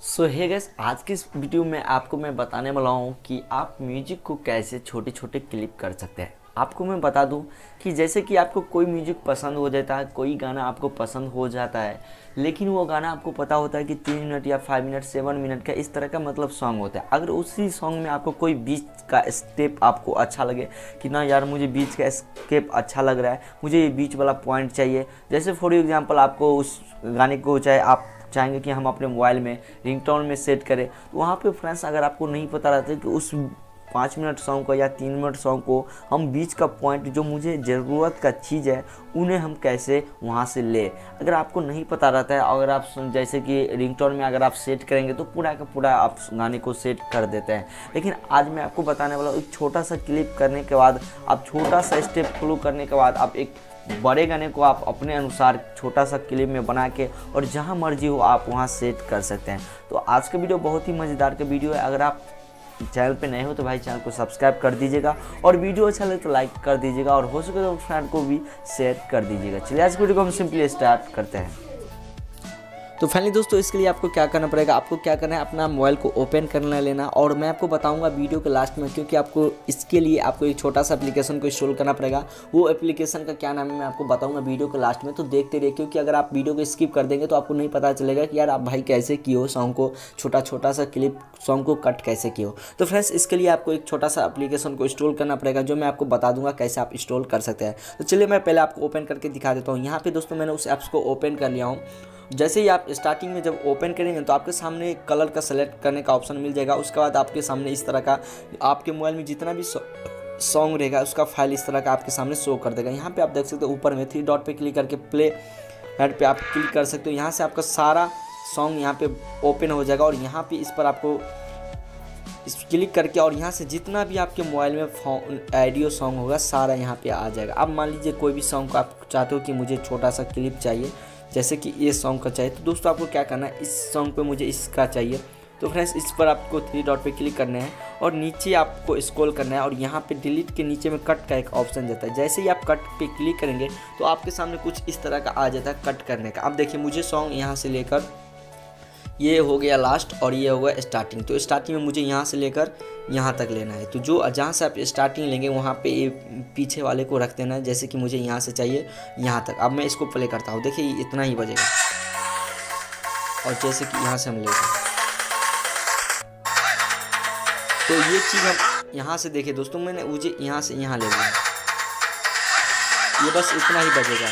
सो hey guys, आज की इस वीडियो में आपको मैं बताने वाला हूँ कि आप म्यूजिक को कैसे छोटे छोटे क्लिप कर सकते हैं। आपको मैं बता दूँ कि जैसे कि आपको कोई म्यूजिक पसंद हो जाता है, कोई गाना आपको पसंद हो जाता है, लेकिन वो गाना आपको पता होता है कि 3 मिनट या 5 मिनट 7 मिनट का इस तरह का मतलब सॉन्ग होता है। अगर उसी सॉन्ग में आपको कोई बीच का स्टेप आपको अच्छा लगे कि ना यार मुझे बीच का स्टेप अच्छा लग रहा है, मुझे ये बीच वाला पॉइंट चाहिए, जैसे फॉर एग्जांपल आपको उस गाने को चाहे आप चाहेंगे कि हम अपने मोबाइल में रिंगटोन में सेट करें, तो वहाँ पे फ्रेंड्स अगर आपको नहीं पता रहता है कि उस 5 मिनट सॉन्ग को या 3 मिनट सॉन्ग को हम बीच का पॉइंट जो मुझे ज़रूरत का चीज़ है उन्हें हम कैसे वहाँ से ले, अगर आपको नहीं पता रहता है, अगर आप जैसे कि रिंगटोन में अगर आप सेट करेंगे तो पूरा का पूरा आप गाने को सेट कर देते हैं। लेकिन आज मैं आपको बताने वाला हूँ, एक छोटा सा क्लिप करने के बाद, आप छोटा सा स्टेप फॉलो करने के बाद आप एक बड़े गाने को आप अपने अनुसार छोटा सा क्लिप में बना के और जहां मर्जी हो आप वहां सेट कर सकते हैं। तो आज का वीडियो बहुत ही मज़ेदार का वीडियो है। अगर आप चैनल पे नए हो तो भाई चैनल को सब्सक्राइब कर दीजिएगा और वीडियो अच्छा लगे तो लाइक कर दीजिएगा और हो सके तो फ्रेंड को भी शेयर कर दीजिएगा। चलिए आज वीडियो को हम सिंपली स्टार्ट करते हैं। तो फाइनली दोस्तों, इसके लिए आपको क्या करना पड़ेगा, आपको क्या करना है, अपना मोबाइल को ओपन करना लेना और मैं आपको बताऊंगा वीडियो के लास्ट में, क्योंकि आपको इसके लिए आपको एक छोटा सा एप्लीकेशन को इंस्टॉल करना पड़ेगा। वो एप्लीकेशन का क्या नाम है मैं आपको बताऊंगा वीडियो के लास्ट में, तो देखते रहिए, क्योंकि अगर आप वीडियो को स्किप कर देंगे तो आपको नहीं पता चलेगा कि यार आप भाई कैसे किए हो सॉन्ग को, छोटा सा क्लिप सॉन्ग को कट कैसे किए हो। तो फ्रेंड्स, इसके लिए आपको एक छोटा सा एप्लीकेशन को इंस्टॉल करना पड़ेगा, जो मैं आपको बता दूंगा कैसे आप इंस्टॉल कर सकते हैं। तो चलिए मैं पहले आपको ओपन करके दिखा देता हूँ। यहाँ पे दोस्तों मैंने उस ऐप्स को ओपन कर लिया हूँ। जैसे ही आप स्टार्टिंग में जब ओपन करेंगे तो आपके सामने कलर का सेलेक्ट करने का ऑप्शन मिल जाएगा। उसके बाद आपके सामने इस तरह का आपके मोबाइल में जितना भी सॉन्ग रहेगा उसका फाइल इस तरह का आपके सामने शो कर देगा। यहाँ पे आप देख सकते हो ऊपर में 3 डॉट पे क्लिक करके प्ले हेड पे आप क्लिक कर सकते हो। यहाँ से आपका सारा सॉन्ग यहाँ पे ओपन हो जाएगा और यहाँ पे इस पर आपको इस क्लिक करके और यहाँ से जितना भी आपके मोबाइल में ऑडियो सॉन्ग होगा सारा यहाँ पे आ जाएगा। अब मान लीजिए कोई भी सॉन्ग को आप चाहते हो कि मुझे छोटा सा क्लिप चाहिए, जैसे कि ये सॉन्ग का चाहिए, तो दोस्तों आपको क्या करना है, इस सॉन्ग पे मुझे इसका चाहिए, तो फ्रेंड्स इस पर आपको 3 डॉट पे क्लिक करना है और नीचे आपको स्क्रॉल करना है और यहाँ पे डिलीट के नीचे में कट का एक ऑप्शन देता है। जैसे ही आप कट पे क्लिक करेंगे तो आपके सामने कुछ इस तरह का आ जाता है कट करने का। अब देखिए मुझे सॉन्ग यहाँ से लेकर ये हो गया लास्ट और ये हो गया स्टार्टिंग, तो स्टार्टिंग में मुझे यहाँ से लेकर यहाँ तक लेना है। तो जो जहाँ से आप स्टार्टिंग लेंगे वहाँ पे ये पीछे वाले को रख देना है, जैसे कि मुझे यहाँ से चाहिए यहाँ तक। अब मैं इसको प्ले करता हूँ, देखिए इतना ही बजेगा और जैसे कि यहाँ से हम लेंगे तो ये चीज़ हम यहाँ से देखिए दोस्तों, मैंने मुझे यहाँ से यहाँ ले लिया, ये बस इतना ही बजेगा,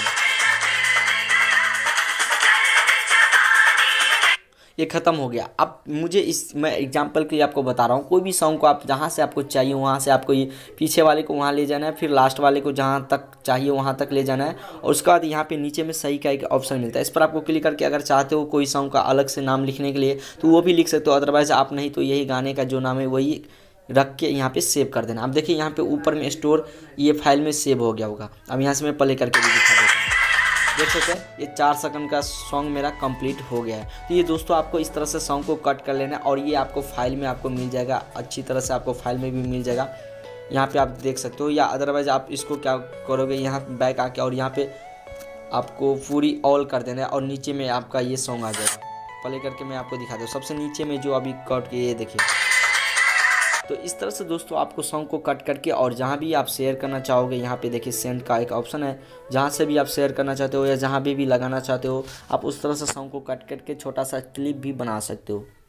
ये ख़त्म हो गया। अब मुझे मैं एग्जांपल के लिए आपको बता रहा हूँ, कोई भी सॉन्ग को आप जहाँ से आपको चाहिए वहाँ से आपको ये पीछे वाले को वहाँ ले जाना है, फिर लास्ट वाले को जहाँ तक चाहिए वहाँ तक ले जाना है और उसके बाद यहाँ पे नीचे में सही का एक ऑप्शन मिलता है। इस पर आपको क्लिक करके अगर चाहते हो कोई सॉन्ग का अलग से नाम लिखने के लिए तो वो भी लिख सकते हो, अदरवाइज़ आप नहीं तो यही गाने का जो नाम है वही रख के यहाँ पे सेव कर देना। अब देखिए यहाँ पे ऊपर में स्टोर ये फाइल में सेव हो गया होगा। अब यहाँ से मैं प्ले करके भी दिखा देता हूँ, देख सकते हैं ये 4 सेकंड का सॉन्ग मेरा कंप्लीट हो गया है। तो ये दोस्तों आपको इस तरह से सॉन्ग को कट कर लेना है और ये आपको फाइल में आपको मिल जाएगा, अच्छी तरह से आपको फाइल में भी मिल जाएगा। यहाँ पे आप देख सकते हो, या अदरवाइज आप इसको क्या करोगे, यहाँ बैक आके और यहाँ पे आपको पूरी ऑल कर देना है और नीचे में आपका ये सॉन्ग आ जाएगा। प्ले करके मैं आपको दिखा दूँ, सबसे नीचे में जो अभी कट के ये देखिए। तो इस तरह से दोस्तों आपको सॉन्ग को कट करके और जहाँ भी आप शेयर करना चाहोगे यहाँ पे देखिए सेंड का एक ऑप्शन है, जहाँ से भी आप शेयर करना चाहते हो या जहाँ भी लगाना चाहते हो आप उस तरह से सॉन्ग को कट करके छोटा सा क्लिप भी बना सकते हो।